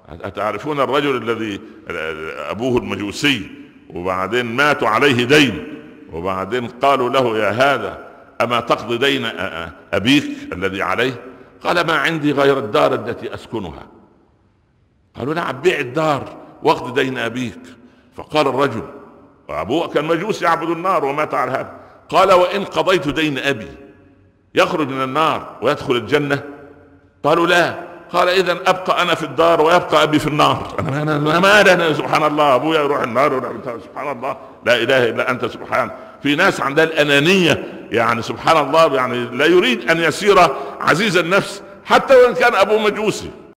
أتعرفون الرجل الذي أبوه المجوسي وبعدين ماتوا عليه دين، وبعدين قالوا له يا هذا أما تقضي دين أبيك الذي عليه؟ قال ما عندي غير الدار التي أسكنها. قالوا نعم بيع الدار واقضي دين أبيك. فقال الرجل، وأبوه كان مجوس يعبد النار ومات على هذا، قال وإن قضيت دين أبي يخرج من النار ويدخل الجنة؟ قالوا لا. قال إذن أبقى أنا في الدار ويبقى أبي في النار. أنا سبحان الله، أبويا يروح النار سبحان الله، لا إله إلا أنت سبحان. في ناس عندها الأنانية يعني سبحان الله، يعني لا يريد أن يصير عزيز النفس حتى وإن كان أبوه مجوسي.